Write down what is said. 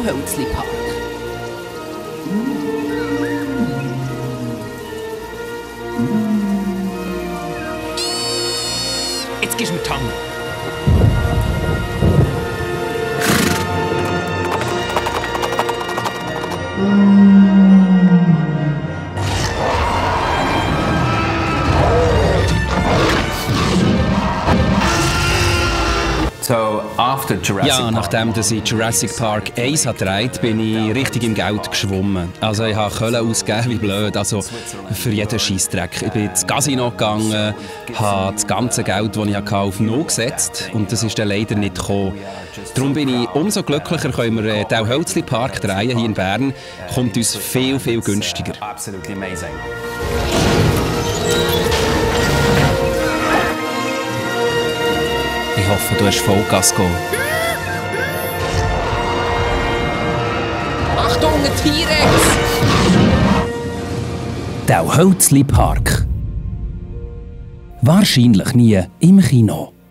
DÄLHÖLZLI-Park. Jetzt gibst du mir die Hand. Ja, nachdem ich Jurassic Park 1 gedreht habe, bin ich richtig im Geld geschwommen. Also ich habe Kohle ausgegeben wie blöd, also für jeden Scheissdreck. Ich bin ins Casino gegangen, habe das ganze Geld, das ich hatte, auf Null gesetzt und das ist dann leider nicht gekommen. Darum bin ich umso glücklicher, können wir DÄLHÖLZLI-Park drehen hier in Bern. Kommt uns viel, viel günstiger. Ich hoffe, du hast Vollgas gegeben. Achtung, ein T-Rex! DÄLHÖLZLI-Park. Wahrscheinlich nie im Kino.